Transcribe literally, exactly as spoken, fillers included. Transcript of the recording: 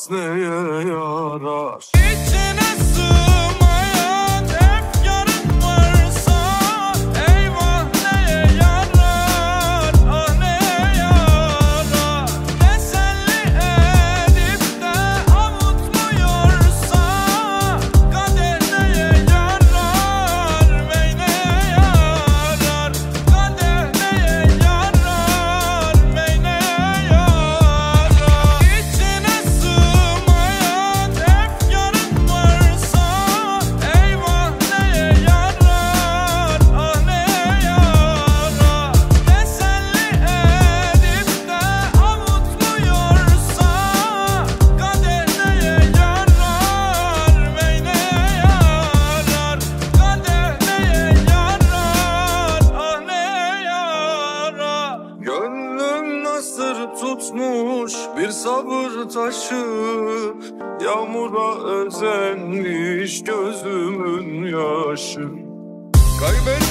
hayat neye yarar? İçine sığmayan efkarın varsa eyvah neye yarar, ah neye yarar? Teselli edip de avutmuyorsa kader neye yarar, mey neye yarar? Kader neye yarar, mey neye yarar? İçine sığmayan efkarın varsa eyvah neye yarar, ah neye yarar? Teselli edip de avutmuyorsa kader neye yarar, mey neye yarar? Kader neye yarar, ah neye yarar? Gönlüm nasır tutmuş bir sabır taşı, yağmura özenmiş gözümün yaşı. Kaybettim